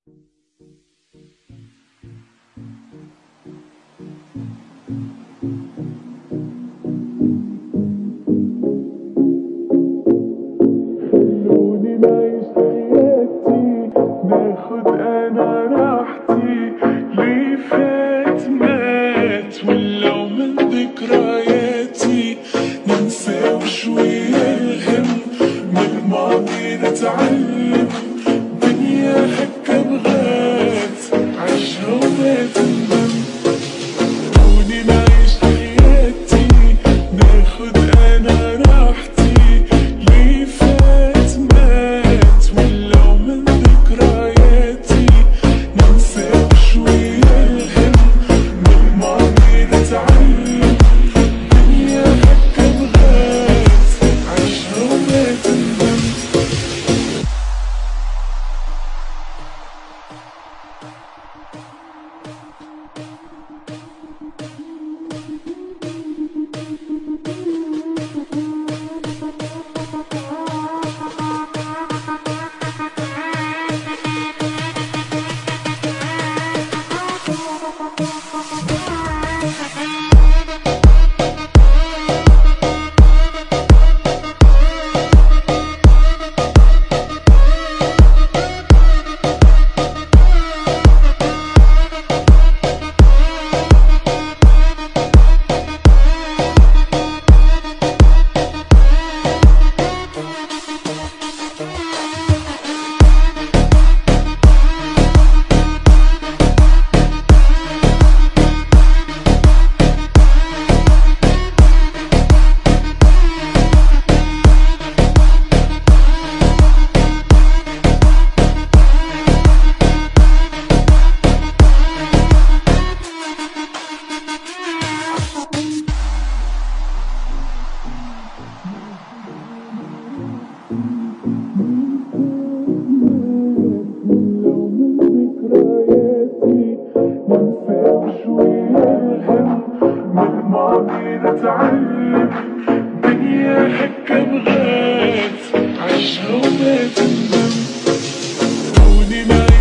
خلوني نعيش حياتي، ناخد انا راحتي، ليه فات مات ولو من ذكرياتي، ننسى وشوية الهم، من الماضي نتعلم، دنيا هكا بغات عيشها وما تندم. خلوني نعيش حياتي، ناخد انا راحتي، ليه فات مات ولو من ذكرياتي، ننسى وشوية الهم، من الماضي نتعلم، دنيا هكا بغات عيشها وما تندم. نتعلم، دنيا هكا بغات عيشها وما تندم. خلوني